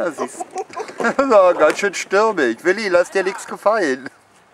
Na, siehst du. Ja, ganz schön stürmig. Willi, lass dir nichts gefallen.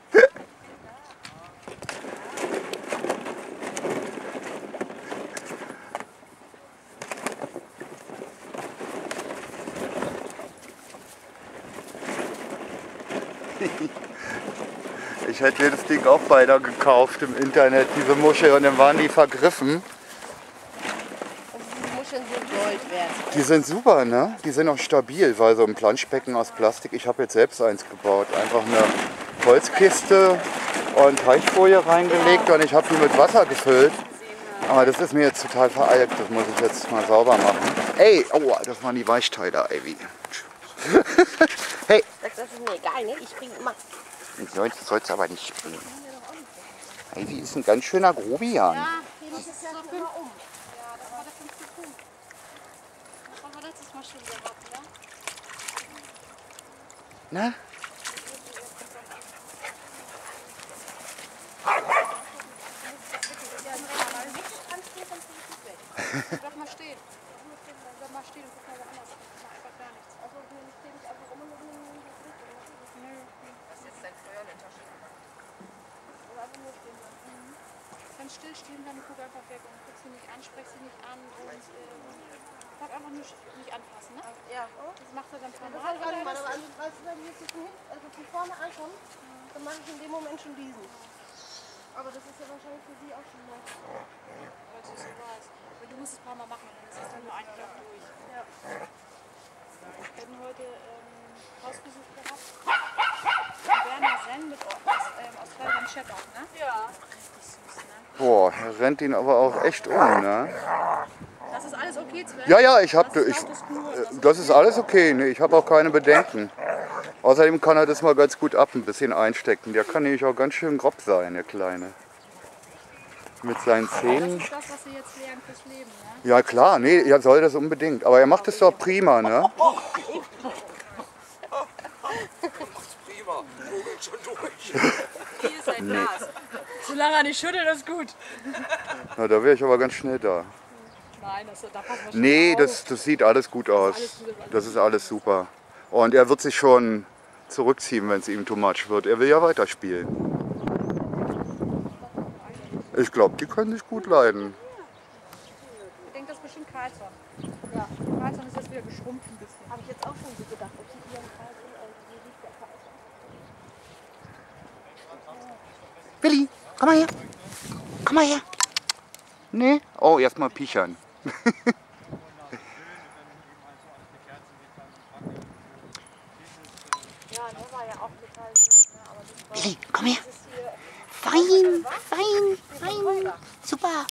Ich hätte mir das Ding auch beinahe gekauft im Internet, diese Muschel, und dann waren die vergriffen. Also die Muscheln sind Gold wert. Die sind super, ne? Die sind auch stabil, weil so ein Planschbecken aus Plastik, ich habe jetzt selbst eins gebaut. Einfach eine Holzkiste und Teichfolie reingelegt und ich habe die mit Wasser gefüllt. Aber das ist mir jetzt total veralkt, das muss ich jetzt mal sauber machen. Ey, oh, das waren die Weichteile, Ivy. Hey! Das ist mir egal, ne? Ich springe immer. Du sollst aber nicht springen. Ivy ist ein ganz schöner Grobian. Ja, hier muss es ja immer um. Ja, das war der 5. Punkt. Das haben wir letztes Mal schon gehabt, ne? Na? Bleib mal stehen. Bleib mal stehen und guck mal woanders. Ich mach einfach gar nichts. Also, ich stehe nicht einfach rum und nö. Das ist jetzt dein Feuer in der Tasche. Oder einfach nur stehen bleiben. Dann still stehen bleiben, guck einfach weg und guck sie nicht an, sprech sie nicht an und bleib einfach nur nicht anfassen, ne? Ja. Das macht er dann von mal. Also, weißt du, wenn wir jetzt von vorne ankommen, dann mache ich in dem Moment schon diesen. Aber das ist ja wahrscheinlich für sie auch schon mal. Weil du so weißt. Du musst es ein paar Mal machen, dann ist es dann nur ein Block durch. Ja. Wir hatten heute Hausbesuch gehabt. Berner Senn mit Australian Shepherd, ne? Ja. Richtig süß, ne? Boah, er rennt ihn aber auch echt um, ne? Das ist alles okay, Sven? Ja, das ist alles okay, ne? Ich habe auch keine Bedenken. Außerdem kann er das mal ganz gut ein bisschen einstecken. Der kann nämlich auch ganz schön grob sein, der Kleine. Mit seinen Zähnen. Das ist das, was Sie jetzt lernen fürs Leben, ne? Ja klar, nee, er soll das unbedingt. Aber er macht es doch prima, ne? Prima, vogelt schon durch. Hier ist ein Glas. Solange er nicht schüttelt, ist gut. Na, da wäre ich aber ganz schnell da. Nein, da passen wir schon Nee, auf. das sieht alles gut aus. Das ist alles super. Und er wird sich schon zurückziehen, wenn es ihm too much wird. Er will ja weiterspielen. Ich glaube, die können sich gut leiden. Ich denke, das ist bestimmt Carlson. Ja, Carlson ist jetzt wieder geschrumpft ein bisschen. Habe ich jetzt auch schon so gedacht. Ob sie ihren Carlson, wie liegt der Carlson? Willi, komm mal her. Komm mal her. Nee? Oh, erstmal piechern. Ja, der war ja auch total süß. Ne? Aber das war, Willi, komm her. das ist hier Fein, fein, fein. Super.